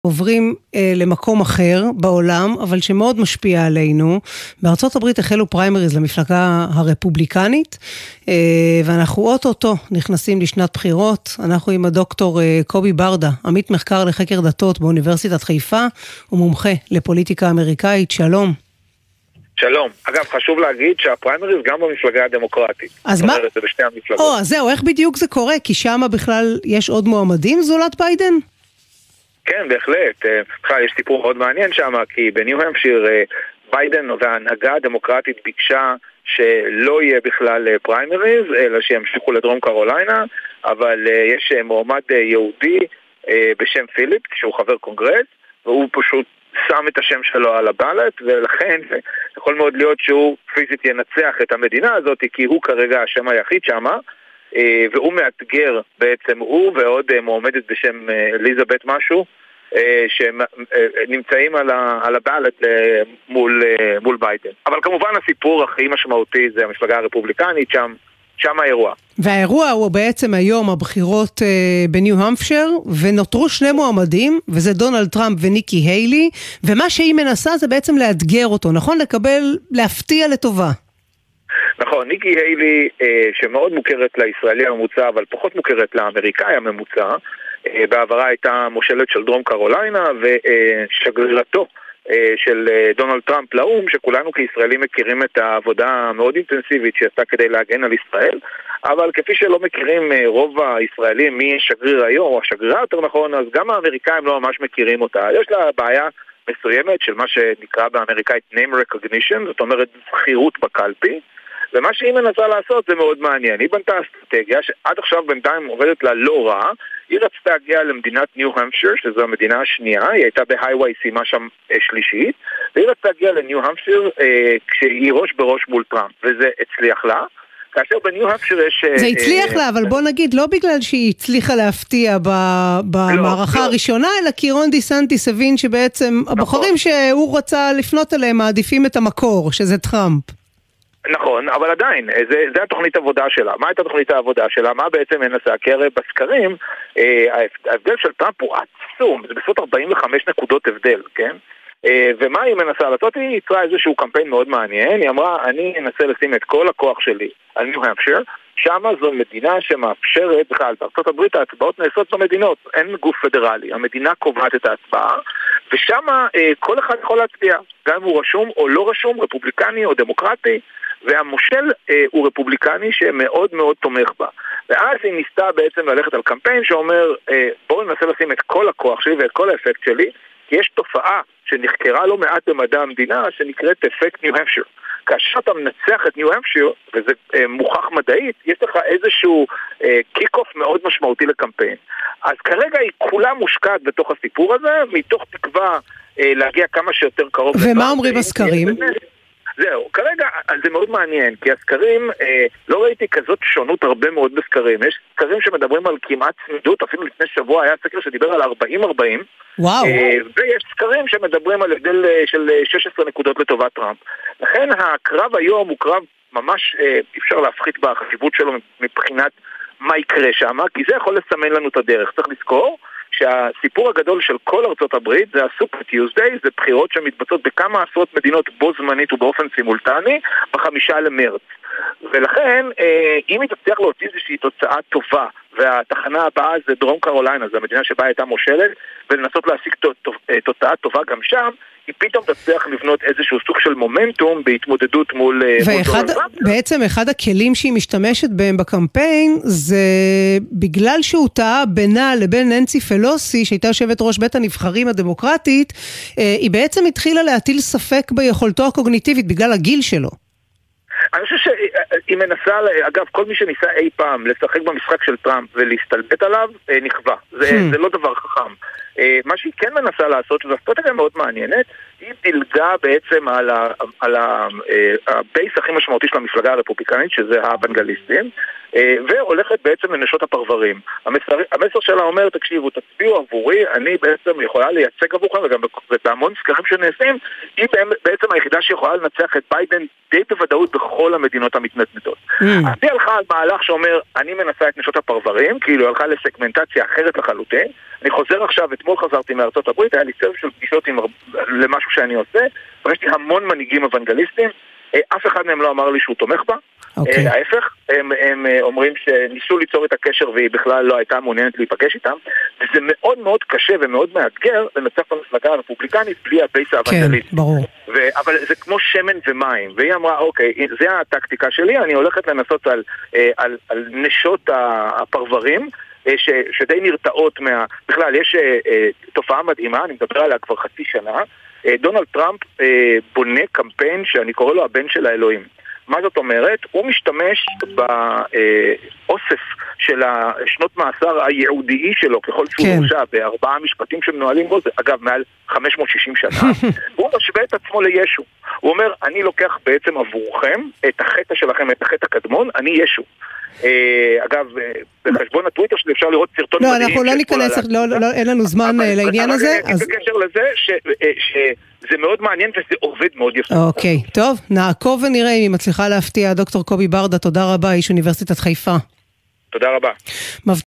עוברים למקום אחר בעולם, אבל שמאוד משפיע עלינו. בארצות הברית החלו פריימריז למפלגה הרפובליקנית, ואנחנו אוטוטו נכנסים לשנת בחירות. אנחנו עם הדוקטור קובי ברדה, עמית מחקר לחקר דתות באוניברסיטת חיפה, ומומחה לפוליטיקה אמריקאית. שלום. שלום. אגב, חשוב להגיד שהפריימריז גם במפלגה הדמוקרטית. אז מה? זה בשתי המפלגות. אז זהו, איך בדיוק זה קורה? כי שם בכלל יש עוד מועמדים זולת ביידן? כן, בהחלט. בכלל יש סיפור מאוד מעניין שם, כי בניו-המפשיר ביידן וההנהגה הדמוקרטית ביקשה שלא יהיה בכלל פריימריז, אלא שימשיכו לדרום קרוליינה, אבל יש מועמד יהודי בשם פיליפ, שהוא חבר קונגרס, והוא פשוט שם את השם שלו על הבלט, ולכן יכול מאוד להיות שהוא פיזית ינצח את המדינה הזאת, כי הוא כרגע השם היחיד שם, והוא מאתגר בעצם הוא ועוד מועמדת בשם אליזבת משהו, שנמצאים על הבלט מול ביידן. אבל כמובן הסיפור הכי משמעותי זה המפלגה הרפובליקנית, שם האירוע. והאירוע הוא בעצם היום הבחירות בניו-המפשיר, ונותרו שני מועמדים, וזה דונלד טראמפ וניקי היילי, ומה שהיא מנסה זה בעצם לאתגר אותו, נכון? להפתיע לטובה. נכון, ניקי היילי, שמאוד מוכרת לישראלי הממוצע, אבל פחות מוכרת לאמריקאי הממוצע, בעברה הייתה מושלת של דרום קרוליינה, ושגרירתו של דונלד טראמפ לאום, שכולנו כישראלים מכירים את העבודה המאוד אינטנסיבית שעשתה כדי להגן על ישראל, אבל כפי שלא מכירים רוב הישראלים מי שגריר היום, או השגרירה יותר נכון, אז גם האמריקאים לא ממש מכירים אותה. יש לה בעיה מסוימת של מה שנקרא באמריקאית name recognition, זאת אומרת זכירות בקלפי, ומה שהיא מנסה לעשות זה מאוד מעניין. היא בנתה אסטרטגיה שעד עכשיו בינתיים עובדת לה לא רע. היא רצתה להגיע למדינת ניו-המפשיר, שזו המדינה השנייה, היא הייתה בהיוואי סיימה שם שלישית, והיא רצתה להגיע לניו-המפשיר כשהיא ראש בראש מול טראמפ, וזה הצליח לה. כאשר בניו-המפשיר יש... זה הצליח לה, אבל בוא נגיד, לא בגלל שהיא הצליחה להפתיע במערכה הראשונה, אלא כי רון דיסנטיס הבין שבעצם הבוחרים שהוא רצה לפנות אליהם מעדיפים את המקור, שזה טראמפ. נכון, אבל עדיין, זה התוכנית עבודה שלה. מה הייתה תוכנית העבודה שלה? מה בעצם ננסה? כי הרי בסקרים, ההבדל של טראמפ הוא עצום, זה בסביבות 45 נקודות הבדל, כן? ומה היא מנסה לעשות? היא יצרה איזשהו קמפיין מאוד מעניין, היא אמרה, אני אנסה לשים את כל הכוח שלי על ניו-המפשיר, שמה זו מדינה שמאפשרת, בכלל, בארצות הברית ההצבעות נעשות במדינות, אין גוף פדרלי, המדינה קובעת את ההצבעה, ושמה כל אחד יכול להצביע, גם אם הוא רשום או לא רשום, רפובליקני או דמוקרטי, והמושל הוא רפובליקני שמאוד מאוד תומך בה. ואז היא ניסתה בעצם ללכת על קמפיין שאומר, בואו ננסה לשים את כל הכוח שלי ואת כל האפקט שלי, כי יש תופעה שנחקרה לא מעט במדע המדינה שנקראת אפקט ניו-המפשיר. כאשר אתה מנצח את ניו-המפשיר, וזה מוכח מדעית, יש לך איזשהו קיק-אוף מאוד משמעותי לקמפיין. אז כרגע היא כולה מושקעת בתוך הסיפור הזה, מתוך תקווה להגיע כמה שיותר קרוב. ומה אומרים הסקרים? זהו, כרגע זה מאוד מעניין, כי הסקרים, לא ראיתי כזאת שונות הרבה מאוד בסקרים. יש סקרים שמדברים על כמעט צמידות, אפילו לפני שבוע היה סקר שדיבר על 40-40. וואו. ויש סקרים שמדברים על הבדל של 16 נקודות לטובת טראמפ. לכן הקרב היום הוא קרב ממש, אפשר להפחית בחשיבות שלו מבחינת מה יקרה שם, כי זה יכול לסמן לנו את הדרך. צריך לזכור שהסיפור הגדול של כל ארצות הברית זה הסופר טיוזדיי, זה בחירות שמתבצעות בכמה עשרות מדינות בו זמנית ובאופן סימולטני ב5 למרץ. ולכן, אם היא תצליח להוציא איזושהי תוצאה טובה, והתחנה הבאה זה דרום קרוליינה, זו המדינה שבה הייתה מושלת, ולנסות להשיג תוצאה טובה גם שם, היא פתאום תצליח לבנות איזשהו סוג של מומנטום בהתמודדות מול... בעצם אחד הכלים שהיא משתמשת בהם בקמפיין, זה בגלל שהוא טעה בינה לבין ננסי פלוסי, שהייתה יושבת ראש בית הנבחרים הדמוקרטית, היא בעצם התחילה להטיל ספק ביכולתו הקוגניטיבית בגלל הגיל שלו. אני חושב שהיא מנסה, אגב, כל מי שניסה אי פעם לשחק במשחק של טראמפ ולהסתלבט עליו, נכווה. זה לא דבר חכם. מה שהיא כן מנסה לעשות, וזו אסטרטגיה מאוד מעניינת, היא דילגה בעצם על הבייס הכי משמעותי של המפלגה הרפובליקנית, שזה האוונגליסטים, והולכת בעצם לנשות הפרברים. המסר שלה אומר, תקשיבו, תצביעו עבורי, אני בעצם יכולה לייצג עבורכם, וגם בהמון סקרים שנעשים, היא בעצם היחידה שיכולה לנצח את ביידן די בוודאות בכל המדינות המתנדנדות. אז היא הלכה על מהלך שאומר, אני מנסה את נשות הפרברים, כאילו הלכה לסגמנטציה אחרת לחלוטין. אני חוזר עכשיו, אתמול חזרתי מארצות הברית, היה לי סרט של פגישות למשהו שאני עושה, ויש לי המון מנהיגים אוונגליסטים, אף אחד מהם לא אמר לי שהוא תומך בה. ההפך, הם אומרים שניסו ליצור את הקשר והיא בכלל לא הייתה מעוניינת להיפגש איתם, וזה מאוד מאוד קשה ומאוד מאתגר לנצח במפלגה הרפובליקנית בלי הבייס האוונגליסטי. כן, ברור. אבל זה כמו שמן ומים, והיא אמרה, אוקיי, זה הטקטיקה שלי, אני הולכת לנסות על נשות הפרברים, שדי נרתעות בכלל, יש תופעה מדהימה, אני מדבר עליה כבר חצי שנה, דונלד טראמפ בונה קמפיין שאני קורא לו הבן של האלוהים. מה זאת אומרת? הוא משתמש באוסף של השנות מאסר הייעודיים שלו, ככל שהוא הורשע, בארבעה משפטים שמנוהלים בו, זה אגב מעל 560 שנה, הוא משווה את עצמו לישו. הוא אומר, אני לוקח בעצם עבורכם את החטא שלכם, את החטא הקדמון, אני ישו. אגב, בחשבון הטוויטר שלי אפשר לראות סרטון מדהים. לא, אנחנו לא ניכנס, אין לנו זמן לעניין הזה. בקשר לזה שזה מאוד מעניין וזה עובד מאוד יפה. אוקיי, טוב, נעקוב ונראה אם היא מצליחה להפתיע. דוקטור קובי ברדה, תודה רבה, איש אוניברסיטת חיפה. תודה רבה.